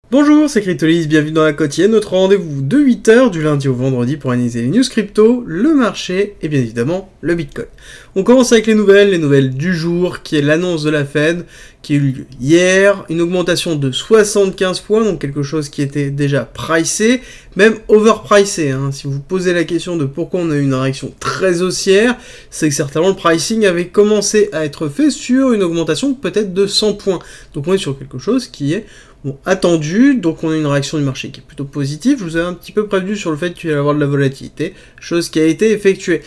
Bonjour, c'est Cryptolis, bienvenue dans la quotidienne, notre rendez-vous de 8h du lundi au vendredi pour analyser les news crypto, le marché et bien évidemment le Bitcoin. On commence avec les nouvelles du jour, qui est l'annonce de la Fed, qui a eu lieu hier, une augmentation de 75 points, donc quelque chose qui était déjà pricé, même overpricé. Si vous posez la question de pourquoi on a eu une réaction très haussière, c'est que certainement le pricing avait commencé à être fait sur une augmentation peut-être de 100 points. Donc on est sur quelque chose qui est attendu, donc on a une réaction du marché qui est plutôt positive. Je vous avais un petit peu prévenu sur le fait qu'il allait y avoir de la volatilité, chose qui a été effectuée.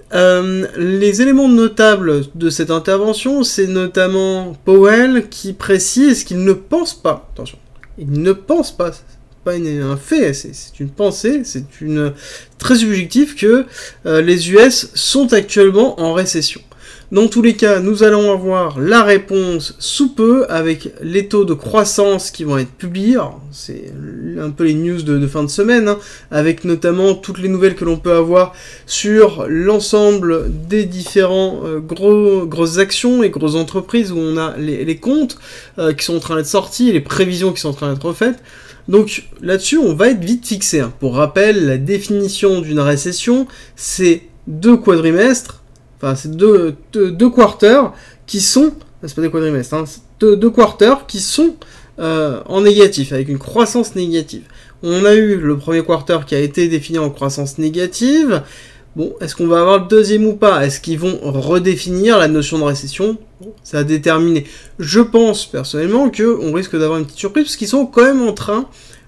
Les éléments notables de cette intervention, c'est notamment Powell qui précise qu'il ne pense pas, attention, il ne pense pas, c'est pas un fait, c'est une pensée, c'est une très subjectif que les US sont actuellement en récession. Dans tous les cas, nous allons avoir la réponse sous peu avec les taux de croissance qui vont être publiés. C'est un peu les news de fin de semaine, avec notamment toutes les nouvelles que l'on peut avoir sur l'ensemble des différents grosses actions et grosses entreprises où on a les comptes qui sont en train d'être sortis et les prévisions qui sont en train d'être faites. Donc là-dessus, on va être vite fixé. Pour rappel, la définition d'une récession, c'est 2 quadrimestres. Enfin, c'est deux quarters qui sont... C'est pas des quadrimestres, deux quarters qui sont en négatif, avec une croissance négative. On a eu le premier quarter qui a été défini en croissance négative. Bon, est-ce qu'on va avoir le deuxième ou pas? Est-ce qu'ils vont redéfinir la notion de récession? Bon, ça a déterminé. Je pense, personnellement, qu'on risque d'avoir une petite surprise, parce qu'ils sont quand même en train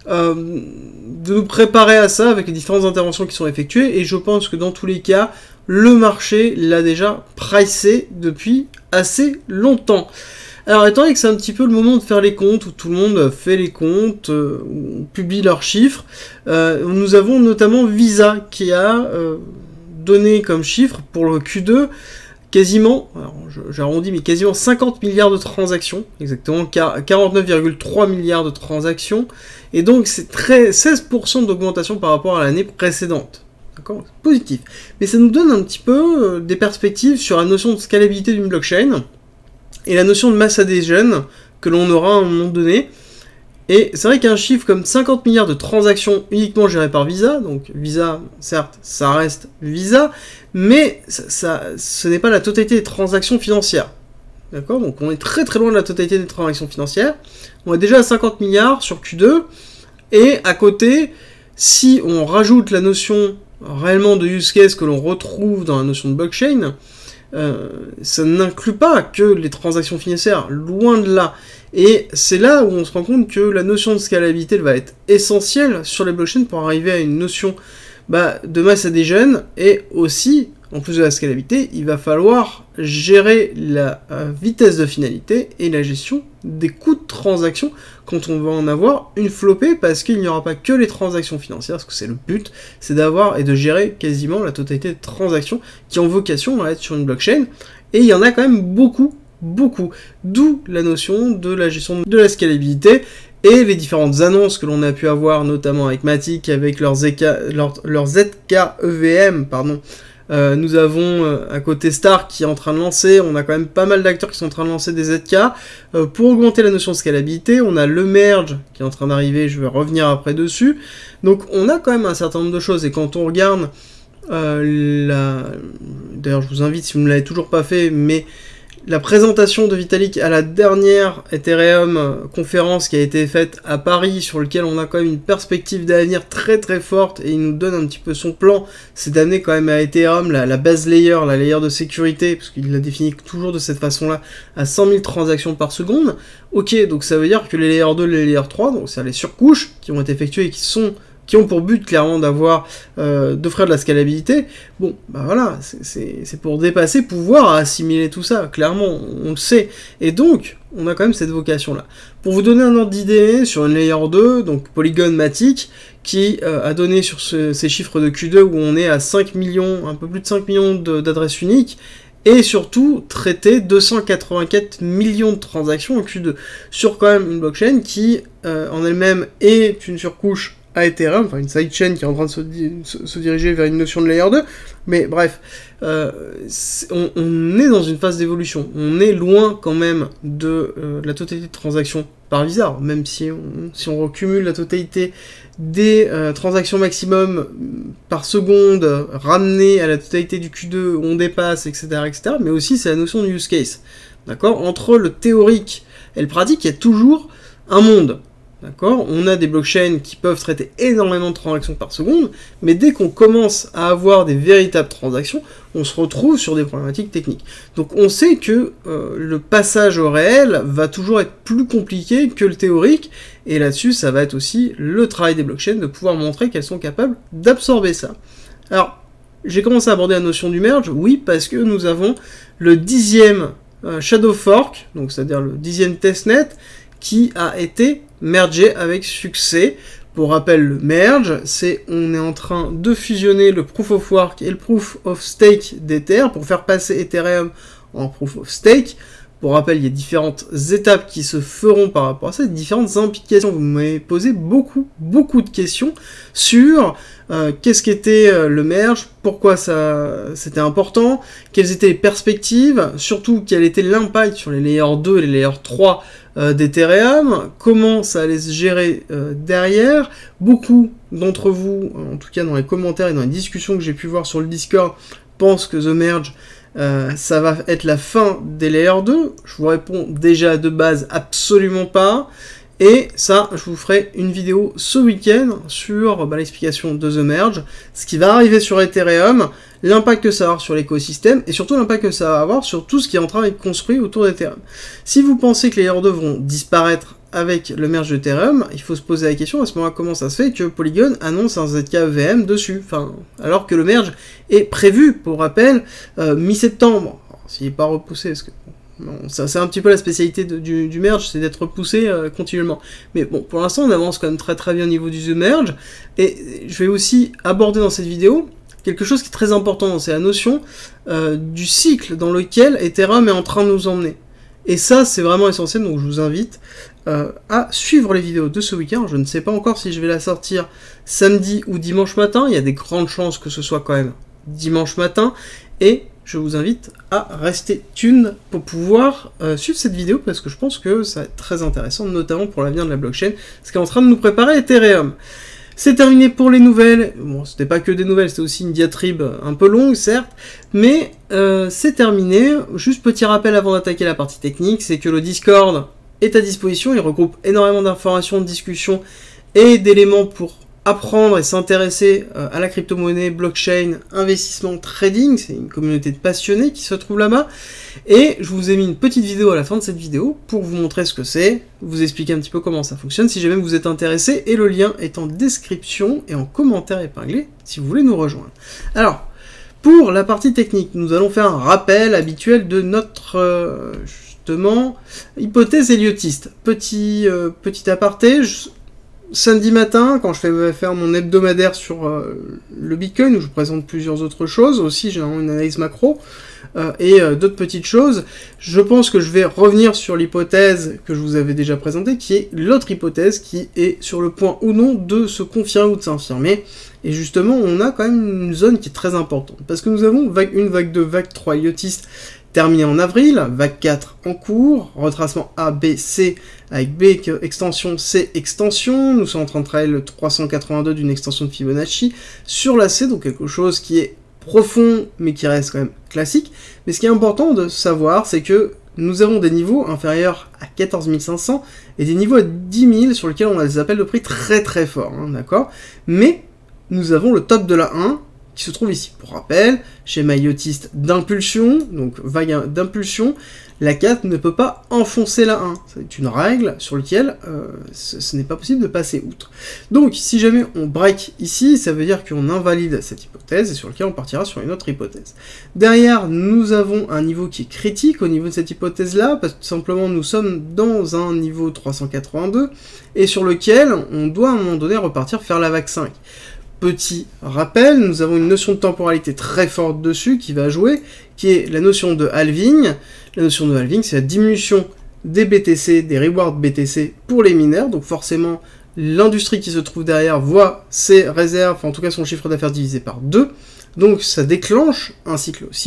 de nous préparer à ça, avec les différentes interventions qui sont effectuées, et je pense que dans tous les cas, le marché l'a déjà pricé depuis assez longtemps. Alors, étant donné que c'est un petit peu le moment de faire les comptes, où tout le monde fait les comptes, où on publie leurs chiffres, nous avons notamment Visa qui a donné comme chiffre pour le Q2 quasiment, alors j'arrondis, mais quasiment 50 milliards de transactions, exactement 49,3 milliards de transactions, et donc c'est 16% d'augmentation par rapport à l'année précédente. D'accord, positif. Mais ça nous donne un petit peu des perspectives sur la notion de scalabilité d'une blockchain et la notion de mass adhesion que l'on aura à un moment donné. Et c'est vrai qu'un chiffre comme 50 milliards de transactions uniquement gérées par Visa, donc Visa, certes, ça reste Visa, mais ce n'est pas la totalité des transactions financières. D'accord, donc on est très très loin de la totalité des transactions financières. On est déjà à 50 milliards sur Q2, et à côté, si on rajoute la notion réellement de use case que l'on retrouve dans la notion de blockchain, ça n'inclut pas que les transactions financières, loin de là. Et c'est là où on se rend compte que la notion de scalabilité va être essentielle sur les blockchains pour arriver à une notion de mass adhesion, et aussi, en plus de la scalabilité, il va falloir gérer la vitesse de finalité et la gestion des coûts de transaction quand on va en avoir une flopée, parce qu'il n'y aura pas que les transactions financières, parce que c'est le but, c'est d'avoir et de gérer quasiment la totalité des transactions qui ont vocation à être sur une blockchain, et il y en a quand même beaucoup, d'où la notion de la gestion de la scalabilité, et les différentes annonces que l'on a pu avoir, notamment avec Matic, avec leur ZK-EVM, pardon. Nous avons à côté Star qui est en train de lancer, on a quand même pas mal d'acteurs qui sont en train de lancer des ZK pour augmenter la notion de scalabilité. On a le merge qui est en train d'arriver, je vais revenir après dessus. Donc on a quand même un certain nombre de choses, et quand on regarde d'ailleurs je vous invite, si vous ne l'avez toujours pas fait, mais la présentation de Vitalik à la dernière Ethereum conférence qui a été faite à Paris, sur lequel on a quand même une perspective d'avenir très très forte, et il nous donne un petit peu son plan, c'est d'amener quand même à Ethereum la base layer, la layer de sécurité, parce qu'il l'a défini toujours de cette façon-là, à 100 000 transactions par seconde. Ok, donc ça veut dire que les layer 2, les layer 3, donc c'est les surcouches qui ont été effectuées et qui ont pour but clairement d'offrir de la scalabilité. Bon, voilà, c'est pour dépasser, pouvoir assimiler tout ça, clairement, on le sait. Et donc, on a quand même cette vocation-là. Pour vous donner un ordre d'idée, sur une layer 2, donc Polygon Matic, qui a donné sur ces chiffres de Q2 où on est à 5 millions, un peu plus de 5 millions d'adresses uniques, et surtout traiter 284 millions de transactions en Q2, sur quand même une blockchain qui, en elle-même, est une surcouche à Ethereum, enfin une sidechain qui est en train de se diriger vers une notion de layer 2, mais bref, on est dans une phase d'évolution, on est loin quand même de la totalité de transactions par Visa, même si on recumule la totalité des transactions maximum par seconde ramenées à la totalité du Q2 où on dépasse, etc., etc., mais aussi c'est la notion de use case. D'accord ? Entre le théorique et le pratique, il y a toujours un monde. D'accord ? On a des blockchains qui peuvent traiter énormément de transactions par seconde, mais dès qu'on commence à avoir des véritables transactions, on se retrouve sur des problématiques techniques. Donc on sait que le passage au réel va toujours être plus compliqué que le théorique, et là-dessus, ça va être aussi le travail des blockchains de pouvoir montrer qu'elles sont capables d'absorber ça. Alors, j'ai commencé à aborder la notion du merge, oui, parce que nous avons le 10e Shadow Fork, donc c'est-à-dire le 10e testnet, qui a été mergé avec succès. Pour rappel, le merge, c'est on est en train de fusionner le Proof of Work et le Proof of Stake d'Ether pour faire passer Ethereum en Proof of Stake. Pour rappel, il y a différentes étapes qui se feront par rapport à ça, différentes implications. Vous m'avez posé beaucoup de questions sur qu'est-ce qu'était le merge, pourquoi ça c'était important, quelles étaient les perspectives, surtout quel était l'impact sur les layers 2 et les layers 3 d'Ethereum, comment ça allait se gérer derrière. Beaucoup d'entre vous, en tout cas dans les commentaires et dans les discussions que j'ai pu voir sur le Discord, pensent que The Merge ça va être la fin des layers 2. Je vous réponds déjà de base absolument pas. Et ça, je vous ferai une vidéo ce week-end sur l'explication de The Merge, ce qui va arriver sur Ethereum, l'impact que ça va avoir sur l'écosystème, et surtout l'impact que ça va avoir sur tout ce qui est en train d'être construit autour d'Ethereum. Si vous pensez que les layers 2 vont disparaître avec le merge d'Ethereum, il faut se poser la question à ce moment-là comment ça se fait que Polygon annonce un ZK-EVM dessus, alors que le merge est prévu, pour rappel, mi-septembre. S'il n'est pas repoussé, parce que bon, ça c'est un petit peu la spécialité du merge, c'est d'être repoussé continuellement. Mais bon, pour l'instant on avance quand même très bien au niveau du The Merge, et je vais aussi aborder dans cette vidéo quelque chose qui est très important, c'est la notion du cycle dans lequel Ethereum est en train de nous emmener. Et ça, c'est vraiment essentiel, donc je vous invite à suivre les vidéos de ce week-end. Je ne sais pas encore si je vais la sortir samedi ou dimanche matin. Il y a des grandes chances que ce soit quand même dimanche matin. Et je vous invite à rester tuned pour pouvoir suivre cette vidéo, parce que je pense que ça va être très intéressant, notamment pour l'avenir de la blockchain, ce qui est en train de nous préparer Ethereum. C'est terminé pour les nouvelles. Bon, c'était pas que des nouvelles, c'était aussi une diatribe un peu longue, certes, mais c'est terminé. Juste petit rappel avant d'attaquer la partie technique, c'est que le Discord est à disposition, il regroupe énormément d'informations, de discussions et d'éléments pour apprendre et s'intéresser à la crypto-monnaie, blockchain, investissement, trading. C'est une communauté de passionnés qui se trouve là-bas. Et je vous ai mis une petite vidéo à la fin de cette vidéo pour vous montrer ce que c'est, vous expliquer un petit peu comment ça fonctionne si jamais vous êtes intéressé, et le lien est en description et en commentaire épinglé si vous voulez nous rejoindre. Alors, pour la partie technique, nous allons faire un rappel habituel de notre justement hypothèse héliotiste. Petit aparté, samedi matin, quand je vais faire mon hebdomadaire sur le Bitcoin, où je présente plusieurs autres choses, aussi généralement une analyse macro, et d'autres petites choses, je pense que je vais revenir sur l'hypothèse que je vous avais déjà présentée, qui est l'autre hypothèse qui est sur le point ou non de se confirmer ou de s'infirmer. Et justement, on a quand même une zone qui est très importante, parce que nous avons une vague 2, vague 3 héliotiste terminée en avril, vague 4 en cours, retracement A, B, C, avec B extension, C extension, nous sommes en train de travailler le 382 d'une extension de Fibonacci sur la C, donc quelque chose qui est profond, mais qui reste quand même classique. Mais ce qui est important de savoir, c'est que nous avons des niveaux inférieurs à 14 500 et des niveaux à 10 000 sur lesquels on a des appels de prix très forts, hein, d'accord. Mais nous avons le top de la 1 qui se trouve ici. Pour rappel, schéma héliotiste d'impulsion, donc vague d'impulsion, la 4 ne peut pas enfoncer la 1. C'est une règle sur laquelle ce n'est pas possible de passer outre. Donc, si jamais on break ici, ça veut dire qu'on invalide cette hypothèse et sur lequel on partira sur une autre hypothèse. Derrière, nous avons un niveau qui est critique au niveau de cette hypothèse-là, parce que tout simplement, nous sommes dans un niveau 382 et sur lequel on doit à un moment donné repartir faire la vague 5. Petit rappel, nous avons une notion de temporalité très forte dessus qui va jouer, qui est la notion de halving. La notion de halving, c'est la diminution des BTC, des rewards BTC pour les mineurs, donc forcément l'industrie qui se trouve derrière voit ses réserves, enfin en tout cas son chiffre d'affaires divisé par 2, donc ça déclenche un cycle haussier,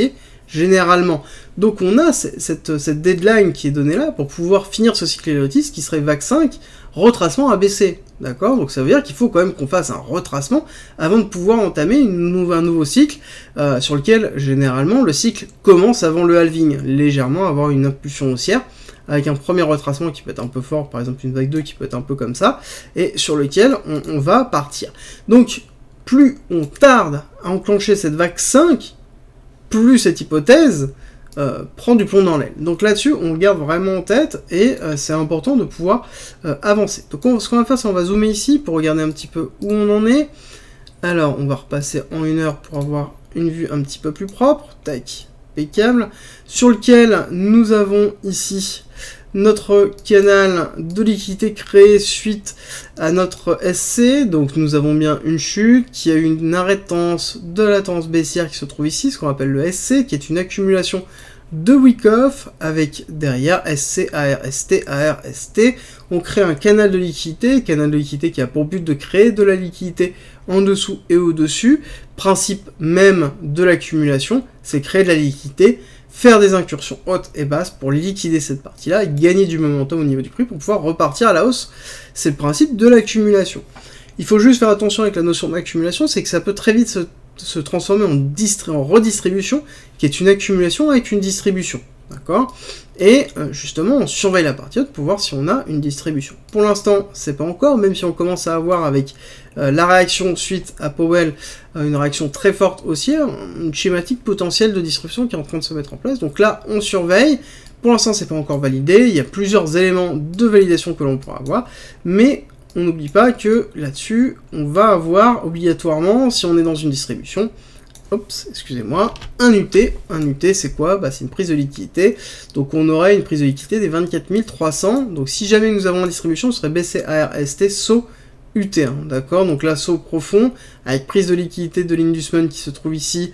généralement. Donc on a cette deadline qui est donnée là pour pouvoir finir ce cycle éléotiste qui serait VAC 5, retracement ABC. D'accord? Donc ça veut dire qu'il faut quand même qu'on fasse un retracement avant de pouvoir entamer un nouveau cycle sur lequel généralement le cycle commence avant le halving, légèrement avoir une impulsion haussière, avec un premier retracement qui peut être un peu fort, par exemple une vague 2 qui peut être un peu comme ça, et sur lequel on va partir. Donc plus on tarde à enclencher cette vague 5, plus cette hypothèse prend du plomb dans l'aile. Donc là-dessus, on le garde vraiment en tête, et c'est important de pouvoir avancer. Donc ce qu'on va faire, c'est qu'on va zoomer ici, pour regarder un petit peu où on en est. Alors, on va repasser en 1 heure pour avoir une vue un petit peu plus propre. Tac, impeccable. Sur lequel nous avons ici notre canal de liquidité créé suite à notre SC, donc nous avons bien une chute qui a eu une arrêtance de la tendance baissière qui se trouve ici, ce qu'on appelle le SC, qui est une accumulation de wick-off avec derrière SC, AR, ST, AR, ST. On crée un canal de liquidité qui a pour but de créer de la liquidité en dessous et au-dessus. Principe même de l'accumulation, c'est créer de la liquidité, faire des incursions hautes et basses pour liquider cette partie-là et gagner du momentum au niveau du prix pour pouvoir repartir à la hausse. C'est le principe de l'accumulation. Il faut juste faire attention avec la notion d'accumulation, c'est que ça peut très vite se transformer en redistribution, qui est une accumulation avec une distribution. D'accord? Et justement, on surveille la partie haute pour voir si on a une distribution. Pour l'instant, c'est pas encore, même si on commence à avoir avec la réaction suite à Powell, une réaction très forte haussière, une schématique potentielle de distribution qui est en train de se mettre en place. Donc là, on surveille. Pour l'instant, c'est pas encore validé. Il y a plusieurs éléments de validation que l'on pourra avoir, mais on n'oublie pas que là-dessus, on va avoir obligatoirement, si on est dans une distribution, excusez-moi, un UT. Un UT, c'est quoi? C'est une prise de liquidité. Donc on aurait une prise de liquidité des 24 300. Donc si jamais nous avons la distribution, ce serait BC, AR, ST, SO, UT1. D'accord? Donc là, SO profond, avec prise de liquidité de l'Indusman qui se trouve ici.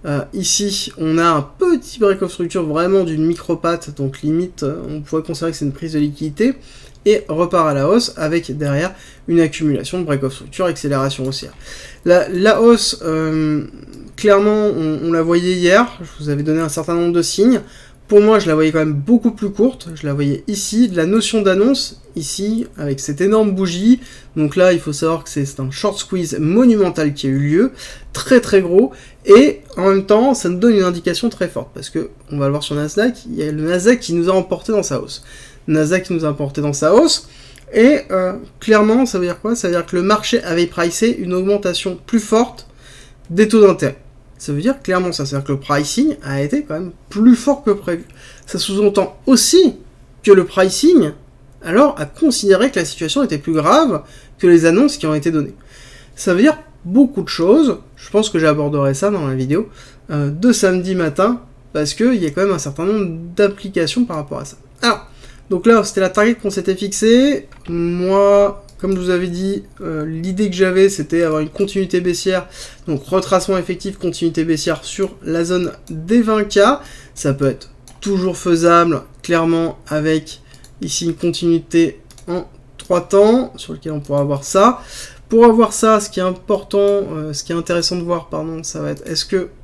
Ici, on a un petit break-off structure vraiment d'une micro-patte. Donc limite, on pourrait considérer que c'est une prise de liquidité. Et repart à la hausse avec derrière une accumulation de break-off structure, accélération haussière. La hausse, clairement, on la voyait hier, je vous avais donné un certain nombre de signes. Pour moi, je la voyais quand même beaucoup plus courte, je la voyais ici, la notion d'annonce, ici, avec cette énorme bougie. Donc là, il faut savoir que c'est un short squeeze monumental qui a eu lieu, très très gros, et en même temps, ça nous donne une indication très forte, parce que, on va le voir sur Nasdaq, il y a le Nasdaq qui nous a emporté dans sa hausse. Nasdaq qui nous a emporté dans sa hausse, et clairement, ça veut dire quoi? Ça veut dire que le marché avait pricé une augmentation plus forte des taux d'intérêt. Ça veut dire clairement ça, c'est-à-dire que le pricing a été quand même plus fort que prévu. Ça sous-entend aussi que le pricing, alors, a considéré que la situation était plus grave que les annonces qui ont été données. Ça veut dire beaucoup de choses, je pense que j'aborderai ça dans la vidéo de samedi matin, parce qu'il y a quand même un certain nombre d'applications par rapport à ça. Alors, donc là, c'était la target qu'on s'était fixée. Moi, comme je vous avais dit, l'idée que j'avais, c'était avoir une continuité baissière. Donc, retracement effectif, continuité baissière sur la zone des 20K. Ça peut être toujours faisable, clairement, avec ici une continuité en 3 temps, sur lequel on pourra avoir ça. Pour avoir ça, ce qui est important, ce qui est intéressant de voir, pardon, ça va être, est-ce que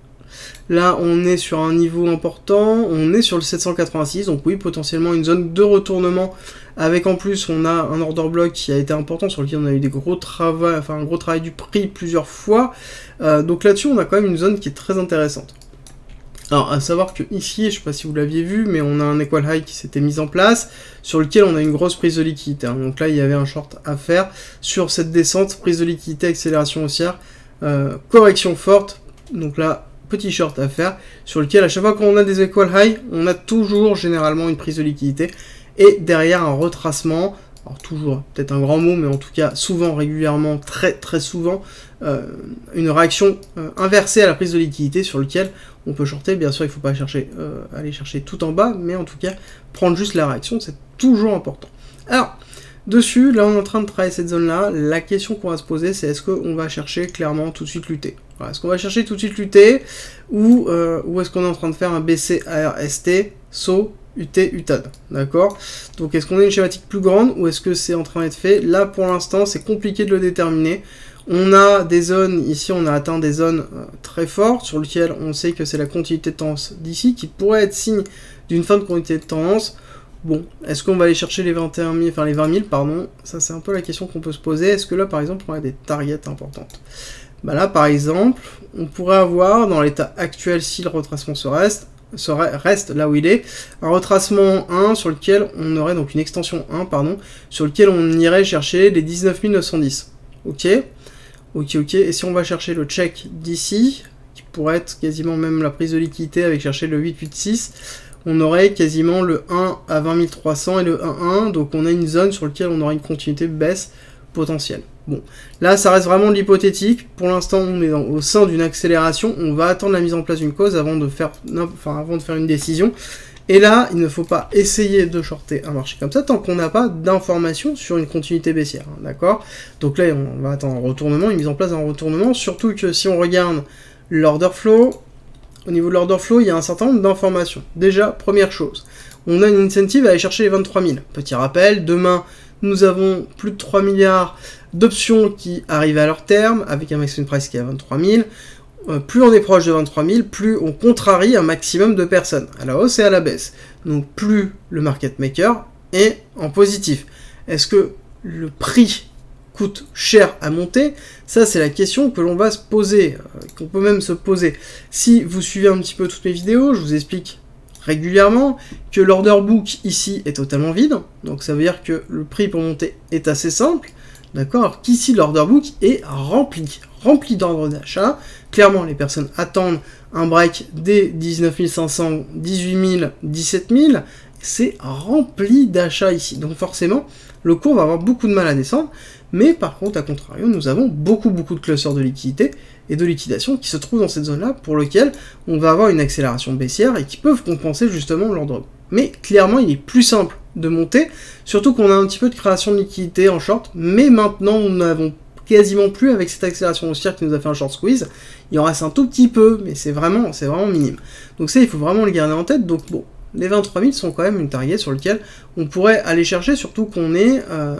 là, on est sur un niveau important, on est sur le 786, donc oui, potentiellement une zone de retournement, avec en plus, on a un order block qui a été important, sur lequel on a eu des gros travaux, enfin un gros travail du prix plusieurs fois, donc là-dessus, on a quand même une zone qui est très intéressante. Alors, à savoir que ici, je ne sais pas si vous l'aviez vu, mais on a un equal high qui s'était mis en place, sur lequel on a une grosse prise de liquidité, hein. Donc là, il y avait un short à faire sur cette descente, prise de liquidité, accélération haussière, correction forte, donc là, petit short à faire, sur lequel à chaque fois qu'on a des equal high, on a toujours généralement une prise de liquidité, et derrière un retracement, alors toujours, peut-être un grand mot, mais en tout cas souvent, régulièrement, très très souvent, une réaction inversée à la prise de liquidité sur lequel on peut shorter. Bien sûr, il ne faut pas aller chercher tout en bas, mais en tout cas, prendre juste la réaction, c'est toujours important. Alors, dessus, là on est en train de travailler cette zone-là, la question qu'on va se poser, c'est est-ce qu'on va chercher clairement tout de suite lutter? Voilà, est-ce qu'on va chercher tout de suite lutter, ou est-ce qu'on est en train de faire un BC, AR, ST, SO, UT, UTAD, d'accord? Donc est-ce qu'on a une schématique plus grande, ou est-ce que c'est en train d'être fait? Là pour l'instant c'est compliqué de le déterminer, On a des zones, ici on a atteint des zones très fortes, sur lesquelles on sait que c'est la continuité de tendance d'ici, qui pourrait être signe d'une fin de continuité de tendance. Bon, est-ce qu'on va aller chercher les 21 000, enfin les 20 000, pardon, ça c'est un peu la question qu'on peut se poser. Est-ce que là par exemple on a des targets importantes? Bah là par exemple, on pourrait avoir, dans l'état actuel, si le retracement reste là où il est, un retracement 1 sur lequel on aurait donc une extension 1, pardon, sur lequel on irait chercher les 19 910. Ok. Et si on va chercher le check d'ici, qui pourrait être quasiment même la prise de liquidité avec chercher le 886, on aurait quasiment le 1 à 20 300 et le 1,1, donc on a une zone sur laquelle on aura une continuité baisse potentielle. Bon, là ça reste vraiment de l'hypothétique, pour l'instant on est au sein d'une accélération, on va attendre la mise en place d'une cause avant de faire une décision, et là il ne faut pas essayer de shorter un marché comme ça tant qu'on n'a pas d'informations sur une continuité baissière, hein, d'accord? Donc là on va attendre un retournement, une mise en place d'un retournement, surtout que si on regarde l'order flow, au niveau de l'order flow il y a un certain nombre d'informations. Déjà, première chose, on a une incentive à aller chercher les 23 000. Petit rappel, demain nous avons plus de 3 milliards d'options qui arrivent à leur terme, avec un maximum price qui est à 23 000. Plus on est proche de 23 000, plus on contrarie un maximum de personnes, à la hausse et à la baisse. Donc plus le market maker est en positif. Est-ce que le prix coûte cher à monter? Ça c'est la question que l'on va se poser, qu'on peut même se poser. Si vous suivez un petit peu toutes mes vidéos, je vous explique régulièrement que l'order book ici est totalement vide, donc ça veut dire que le prix pour monter est assez simple, d'accord, qu'ici l'order book est rempli d'ordres d'achat. Clairement les personnes attendent un break des 19 500, 18 000, 17 000, c'est rempli d'achats ici, donc forcément le cours va avoir beaucoup de mal à descendre, mais par contre, à contrario, nous avons beaucoup de clusters de liquidité et de liquidation qui se trouvent dans cette zone-là, pour lequel on va avoir une accélération baissière et qui peuvent compenser justement l'ordre. Mais clairement, il est plus simple de monter, surtout qu'on a un petit peu de création de liquidité en short, mais maintenant, nous n'avons quasiment plus avec cette accélération haussière qui nous a fait un short squeeze. Il en reste un tout petit peu, mais c'est vraiment minime. Donc ça, il faut vraiment le garder en tête. Donc bon, les 23 000 sont quand même une target sur laquelle on pourrait aller chercher, surtout qu'on est,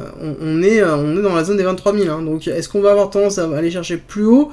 on est dans la zone des 23 000. Hein. Donc est-ce qu'on va avoir tendance à aller chercher plus haut,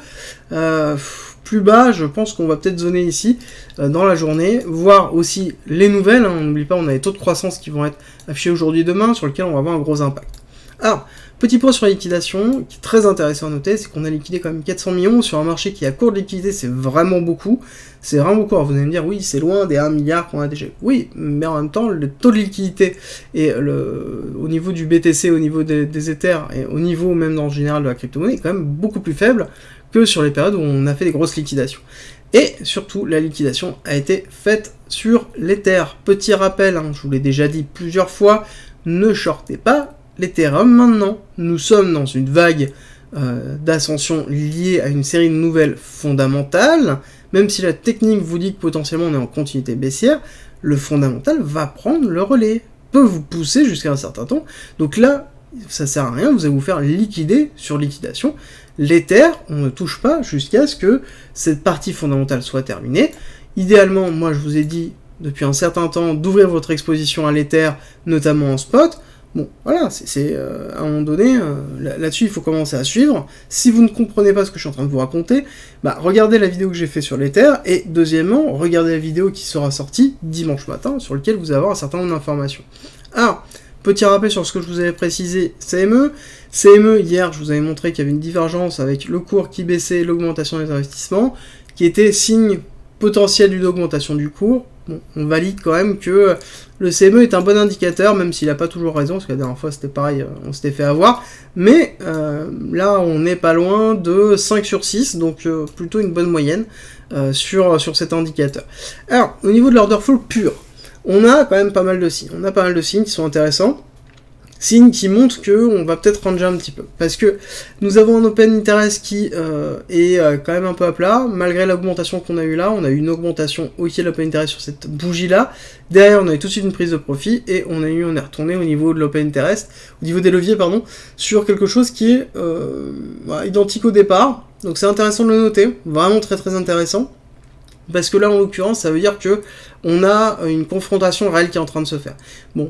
plus bas? Je pense qu'on va peut-être zoner ici dans la journée, voir aussi les nouvelles. Hein. On n'oublie pas, on a les taux de croissance qui vont être affichés aujourd'hui et demain, sur lesquels on va avoir un gros impact. Alors, petit point sur la liquidation, qui est très intéressant à noter, c'est qu'on a liquidé quand même 400 millions sur un marché qui est à court de liquidité, c'est vraiment beaucoup. C'est vraiment beaucoup. Alors vous allez me dire, oui, c'est loin des 1 milliard qu'on a déjà. Oui, mais en même temps, le taux de liquidité et au niveau du BTC, au niveau des Ethers, et au niveau même en général de la crypto-monnaie, est quand même beaucoup plus faible que sur les périodes où on a fait des grosses liquidations. Et surtout, la liquidation a été faite sur l'Ether. Petit rappel, hein, je vous l'ai déjà dit plusieurs fois, ne shortez pas l'Ethereum maintenant. Nous sommes dans une vague d'ascension liée à une série de nouvelles fondamentales. Même si la technique vous dit que potentiellement on est en continuité baissière, le fondamental va prendre le relais, peut vous pousser jusqu'à un certain temps. Donc là, ça sert à rien, vous allez vous faire liquider sur liquidation. L'Ether, on ne touche pas jusqu'à ce que cette partie fondamentale soit terminée. Idéalement, moi je vous ai dit depuis un certain temps d'ouvrir votre exposition à l'Ether, notamment en spot. Bon, voilà, c'est à un moment donné, là-dessus, il faut commencer à suivre. Si vous ne comprenez pas ce que je suis en train de vous raconter, bah, regardez la vidéo que j'ai fait sur l'Ether, et deuxièmement, regardez la vidéo qui sera sortie dimanche matin, sur laquelle vous allez avoir un certain nombre d'informations. Alors, petit rappel sur ce que je vous avais précisé, CME. CME, hier, je vous avais montré qu'il y avait une divergence avec le cours qui baissait et l'augmentation des investissements, qui était signe potentiel d'une augmentation du cours. Bon, on valide quand même que le CME est un bon indicateur, même s'il n'a pas toujours raison, parce que la dernière fois c'était pareil, on s'était fait avoir, mais là on n'est pas loin de 5 sur 6, donc plutôt une bonne moyenne sur cet indicateur. Alors, au niveau de l'order flow pur, on a quand même pas mal de signes, qui sont intéressants, signes qui montrent qu'on va peut-être ranger un petit peu, parce que nous avons un open interest qui est quand même un peu à plat, malgré l'augmentation qu'on a eu là, on a eu une augmentation ok de l'open interest sur cette bougie là, derrière on a eu tout de suite une prise de profit, et on est retourné au niveau de l'open interest, au niveau des leviers pardon, sur quelque chose qui est identique au départ, donc c'est intéressant de le noter, vraiment très très intéressant, parce que là en l'occurrence ça veut dire que on a une confrontation réelle qui est en train de se faire. Bon,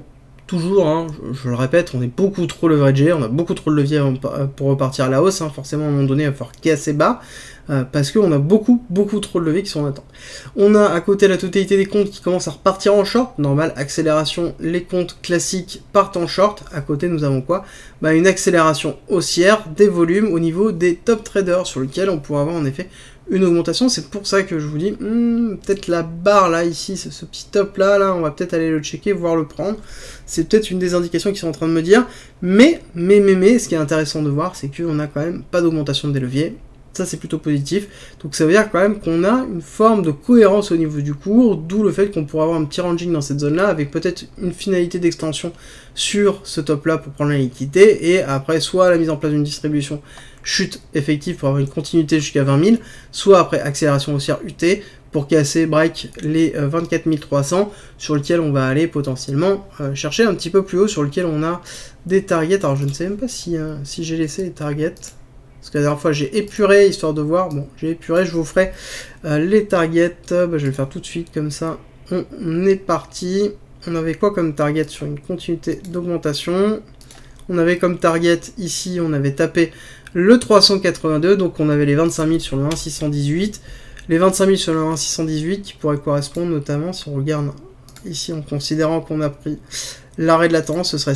Toujours, hein, je le répète, on est beaucoup trop leveragé, on a beaucoup trop de levier pour repartir à la hausse, hein. Forcément à un moment donné il va falloir casser bas, parce qu'on a beaucoup trop de leviers qui sont en attente. On a à côté la totalité des comptes qui commencent à repartir en short, normal, accélération, les comptes classiques partent en short, à côté nous avons quoi? Une accélération haussière des volumes au niveau des top traders, sur lequel on pourrait avoir en effet une augmentation. C'est pour ça que je vous dis, peut-être la barre là, ici, ce petit top là, on va peut-être aller le checker, voire le prendre. C'est peut-être une des indications qu'ils sont en train de me dire. Mais, ce qui est intéressant de voir, c'est qu'on n'a quand même pas d'augmentation des leviers. Ça, c'est plutôt positif. Donc ça veut dire quand même qu'on a une forme de cohérence au niveau du cours, d'où le fait qu'on pourrait avoir un petit ranging dans cette zone-là, avec peut-être une finalité d'extension sur ce top-là pour prendre la liquidité, et après, soit la mise en place d'une distribution chute effective pour avoir une continuité jusqu'à 20 000, soit après accélération haussière UT, pour casser, break les 24 300, sur lequel on va aller potentiellement chercher un petit peu plus haut, sur lequel on a des targets. Alors je ne sais même pas si j'ai laissé les targets, parce que la dernière fois j'ai épuré, histoire de voir. Bon, j'ai épuré, je vous ferai les targets. Je vais le faire tout de suite, comme ça on est parti. On avait quoi comme target sur une continuité d'augmentation? On avait comme target ici, on avait tapé le 382, donc on avait les 25 000 sur le 1,618. Les 25 000 sur le 1,618 qui pourraient correspondre notamment, si on regarde ici en considérant qu'on a pris l'arrêt de la tendance, ce serait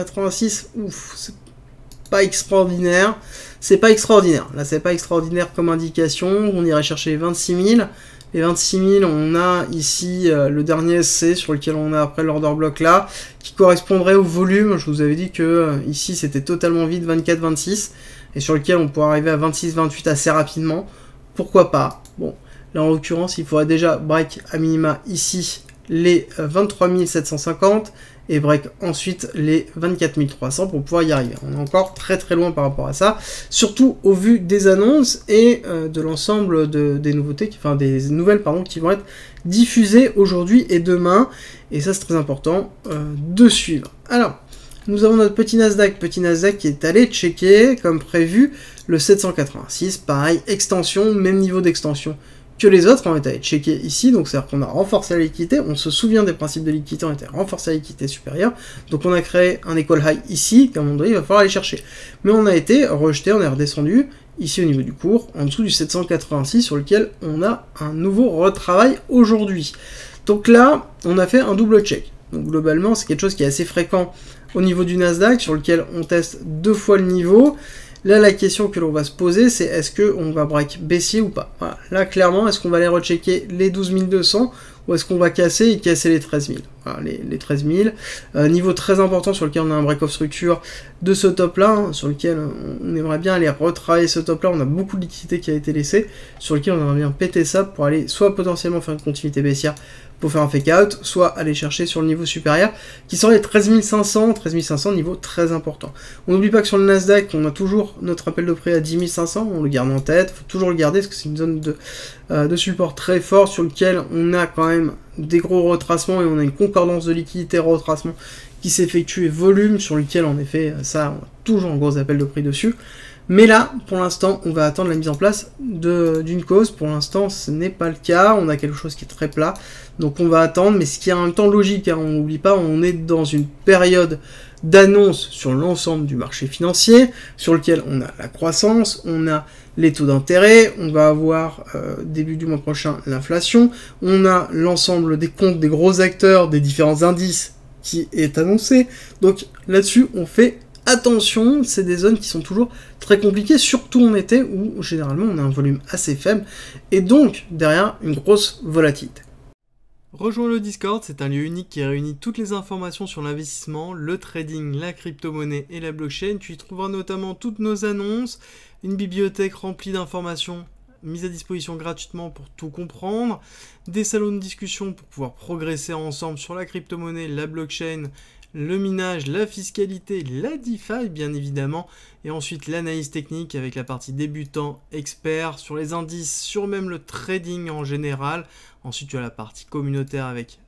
786. Ouf, c'est pas extraordinaire. C'est pas extraordinaire. Là, c'est pas extraordinaire comme indication. On irait chercher les 26 000. Les 26 000, on a ici le dernier SC sur lequel on a après l'order block là, qui correspondrait au volume. Je vous avais dit que ici c'était totalement vide, 24-26, et sur lequel on pourrait arriver à 26-28 assez rapidement. Pourquoi pas? Bon, là en l'occurrence, il faudrait déjà break à minima ici les 23 750 et break ensuite les 24 300 pour pouvoir y arriver. On est encore très loin par rapport à ça, surtout au vu des annonces et de l'ensemble des nouveautés, enfin des nouvelles qui vont être diffusées aujourd'hui et demain, et ça c'est très important de suivre. Alors, nous avons notre petit Nasdaq qui est allé checker comme prévu le 786, pareil, extension, même niveau d'extension que les autres. On est allé checker ici, donc c'est-à-dire qu'on a renforcé la liquidité, on se souvient des principes de liquidité, on a été renforcé la liquidité supérieure, donc on a créé un equal high ici, qu'à un moment donné il va falloir aller chercher. Mais on a été rejeté, on est redescendu, ici au niveau du cours, en dessous du 786, sur lequel on a un nouveau retravail aujourd'hui. Donc là, on a fait un double check. Donc globalement, c'est quelque chose qui est assez fréquent au niveau du Nasdaq, sur lequel on teste 2 fois le niveau. Là, la question que l'on va se poser, c'est est-ce qu'on va break baissier ou pas? Voilà. Là, clairement, est-ce qu'on va aller rechecker les 12 200 ou est-ce qu'on va casser les 13 000? Voilà, les 13 000. Niveau très important sur lequel on a un break-off structure de ce top-là, hein, sur lequel on aimerait bien aller retravailler ce top-là. On a beaucoup de liquidité qui a été laissée, sur lequel on aimerait bien péter ça pour aller soit potentiellement faire une continuité baissière pour faire un fake out, soit aller chercher sur le niveau supérieur, qui sont les 13 500, niveau très important. On n'oublie pas que sur le Nasdaq, on a toujours notre appel de prix à 10 500, on le garde en tête, il faut toujours le garder, parce que c'est une zone de support très fort, sur lequel on a quand même des gros retracements, et on a une concordance de liquidité retracement qui s'effectue, et volume, sur lequel en effet, ça, on a toujours un gros appel de prix dessus. Mais là, pour l'instant, on va attendre la mise en place d'une cause. Pour l'instant, ce n'est pas le cas. On a quelque chose qui est très plat. Donc on va attendre. Mais ce qui est en même temps logique, hein, on n'oublie pas, on est dans une période d'annonce sur l'ensemble du marché financier, sur lequel on a la croissance, on a les taux d'intérêt, on va avoir début du mois prochain l'inflation, on a l'ensemble des comptes des gros acteurs, des différents indices qui est annoncé. Donc là-dessus, on fait attention, c'est des zones qui sont toujours très compliquées, surtout en été où généralement on a un volume assez faible et donc derrière une grosse volatilité. Rejoins le Discord, c'est un lieu unique qui réunit toutes les informations sur l'investissement, le trading, la crypto-monnaie et la blockchain. Tu y trouveras notamment toutes nos annonces, une bibliothèque remplie d'informations mise à disposition gratuitement pour tout comprendre, des salons de discussion pour pouvoir progresser ensemble sur la crypto-monnaie, la blockchain, le minage, la fiscalité, la DeFi bien évidemment, et ensuite l'analyse technique avec la partie débutant, expert, sur les indices, sur même le trading en général. Ensuite tu as la partie communautaire avec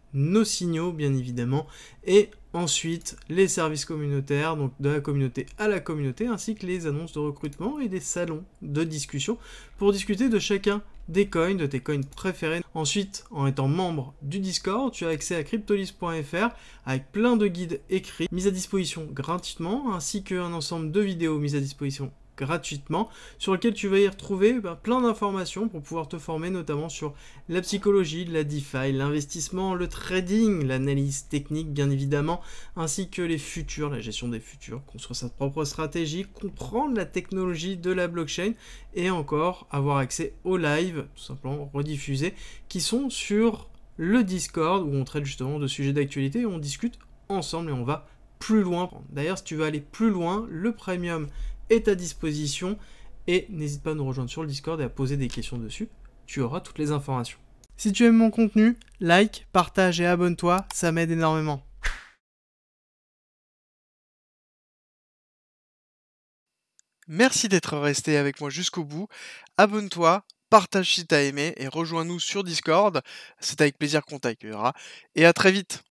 nos signaux bien évidemment, et ensuite les services communautaires, donc de la communauté à la communauté, ainsi que les annonces de recrutement et des salons de discussion pour discuter de chacun des coins, de tes coins préférés. Ensuite, en étant membre du Discord, tu as accès à cryptolis.fr avec plein de guides écrits mis à disposition gratuitement, ainsi qu'un ensemble de vidéos mises à disposition gratuitement, sur lequel tu vas y retrouver plein d'informations pour pouvoir te former notamment sur la psychologie, la DeFi, l'investissement, le trading, l'analyse technique bien évidemment, ainsi que les futurs, la gestion des futurs, construire sa propre stratégie, comprendre la technologie de la blockchain et encore avoir accès aux lives, tout simplement rediffusés, qui sont sur le Discord où on traite justement de sujets d'actualité et on discute ensemble et on va plus loin. D'ailleurs, si tu veux aller plus loin, le premium est à disposition et n'hésite pas à nous rejoindre sur le Discord et à poser des questions dessus, tu auras toutes les informations. Si tu aimes mon contenu, like, partage et abonne-toi, ça m'aide énormément. Merci d'être resté avec moi jusqu'au bout, abonne-toi, partage si t'as aimé et rejoins-nous sur Discord, c'est avec plaisir qu'on t'accueillera et à très vite.